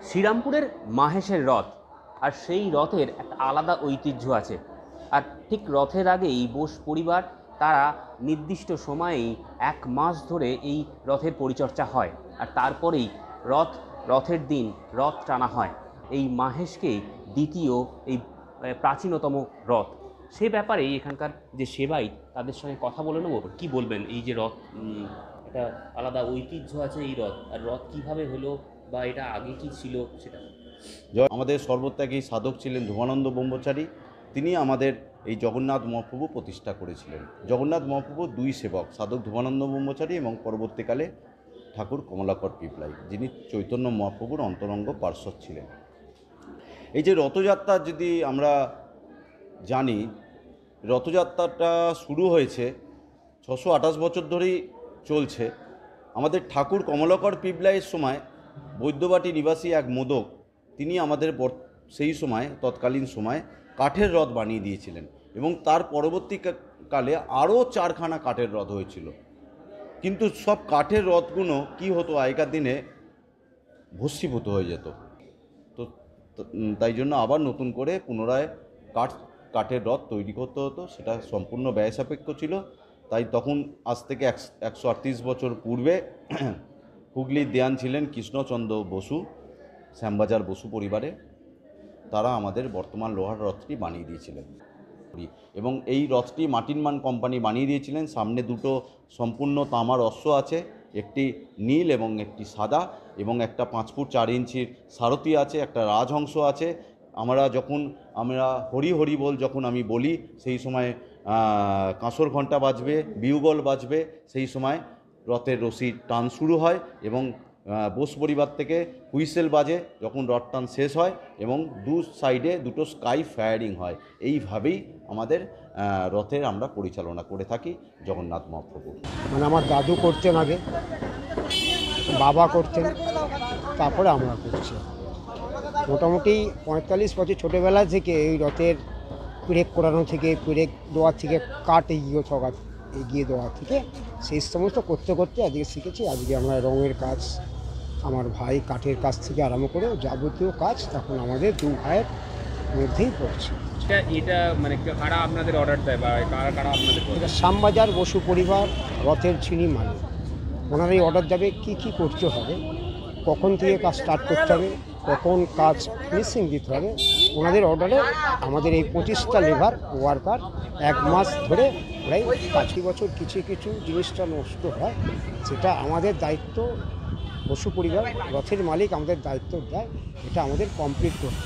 শ্রীরামপুরের মাহেশের রথ, আর সেই রথের একটা আলাদা ঐতিহ্য আছে। আর ঠিক রথের আগেই বোস পরিবার তারা নির্দিষ্ট সময়েই 1 মাস ধরে এই রথের পরিচর্যা হয়, আর তারপরেই রথের দিন রথ টানা হয়। এই মাহেশকেই দ্বিতীয় এই প্রাচীনতম রথ। সে ব্যাপারে এখানকার যে সেবাইত তাদের সঙ্গে কথা বলে নেব। কি বলবেন, এই যে রথ, একটা আলাদা ঐতিহ্য আছে এই রথ, আর রথ কিভাবে হলো বা এটা আগে কি ছিল সেটা। আমাদের সর্বত্যাগী সাধক ছিলেন ধ্রুবানন্দ ব্রহ্মচারী। তিনি আমাদের এই জগন্নাথ মহাপ্রভু প্রতিষ্ঠা করেছিলেন। জগন্নাথ মহাপ্রভু 2 সেবক, সাধক ধ্রুবানন্দ ব্রহ্মচারী এবং পরবর্তীকালে ঠাকুর কমলাকর পিপলাই, যিনি চৈতন্য মহাপ্রভুর অন্তরঙ্গ পার্শ্বদ ছিলেন। এই যে রথযাত্রা যদি আমরা জানি, রথযাত্রাটা শুরু হয়েছে 628 বছর ধরেই চলছে। আমাদের ঠাকুর কমলাকর পিপলাইয়ের সময় বৈদ্যবাটি নিবাসী এক মোদক, তিনি আমাদের সেই সময় তৎকালীন সময় কাঠের রথ বানিয়ে দিয়েছিলেন, এবং তার পরবর্তীকালে আরও 4খানা কাঠের রথ হয়েছিল। কিন্তু সব কাঠের রথগুলো কি হতো, আগেকার দিনে ভস্মীভূত হয়ে যেত। তো তাই জন্য আবার নতুন করে পুনরায় কাঠের রথ তৈরি করতে হতো। সেটা সম্পূর্ণ ব্যয় সাপেক্ষ ছিল। তাই তখন আজ থেকে 138 বছর পূর্বে হুগলির দেয়ান ছিলেন কৃষ্ণচন্দ্র বসু, শ্যামবাজার বসু পরিবারে, তারা আমাদের বর্তমান লোহার রথটি বানিয়ে দিয়েছিলেন। এবং এই রথটি মার্টিনমান কোম্পানি বানিয়ে দিয়েছিলেন। সামনে 2টো সম্পূর্ণ তামার অশ্ব আছে, একটি নীল এবং একটি সাদা, এবং একটা 5 ফুট 4 ইঞ্চির সারথি আছে, একটা রাজহংস আছে। আমরা হরি হরি বল যখন আমি বলি, সেই সময় কাঁসর ঘণ্টা বাজবে, বিউগল বাজবে, সেই সময় রথের রশি টান শুরু হয়, এবং বোস পরিবার থেকে হুইসেল বাজে যখন রথ টান শেষ হয়, এবং 2 সাইডে 2টো স্কাই ফায়ারিং হয়। এইভাবেই আমাদের রথের আমরা পরিচালনা করে থাকি জগন্নাথ মহাপ্রভু। মানে আমার দাদু করতেন, আগে বাবা করতেন, তারপরে আমরা করছি। মোটামুটি 45 বছর ছোটোবেলা থেকে এই রথের পেরেক করানো থেকে, পেরেক দেওয়া থেকে, কাঠ এগিয়ে দেওয়া থেকে সেই সমস্ত করতে করতে আজকে শিখেছি। আজকে আমরা রঙের কাজ, আমার ভাই কাঠের কাজ থেকে আরম্ভ করে যাবতীয় কাজ এখন আমাদের 2 ভাইয়ের মধ্যেই পড়ছে। এটা মানে কারা আপনাদের অর্ডার দেয় বা কারা আপনাদের? এটা শ্যামবাজার বসু পরিবার, রথের চিনি মালিক, ওনারাই অর্ডার দেবে কী কী করতে হবে, কখন থেকে কাজ স্টার্ট করতে হবে, কখন কাজ ফিনিশিং দিতে হবে। ওনাদের অর্ডারে আমাদের এই 25টা লেবার ওয়ার্কার 1 মাস ধরে প্রায় 5 বছর কিছু কিছু জিনিসটা নষ্ট হয়, সেটা আমাদের দায়িত্ব। বসু পরিবার রথের মালিক আমাদের দায়িত্ব দেয়, এটা আমাদের কমপ্লিট করতে।